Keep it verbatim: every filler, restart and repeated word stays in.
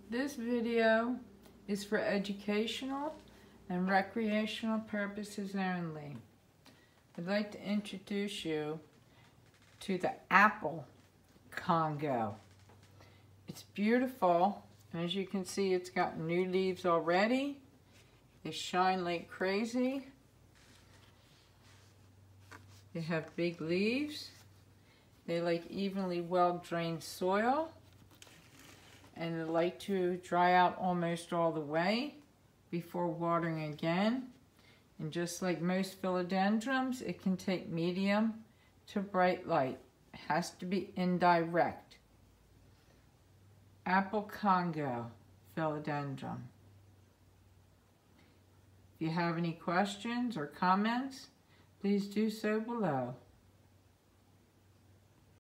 This video is for educational and recreational purposes only. I'd like to introduce you to the apple Congo. It's beautiful. As you can see, it's got new leaves already. They shine like crazy. They have big leaves. They like evenly well-drained soil. And they like to dry out almost all the way before watering again. And just like most philodendrons, it can take medium to bright light. It has to be indirect. Apple Congo Philodendron. If you have any questions or comments, please do so below.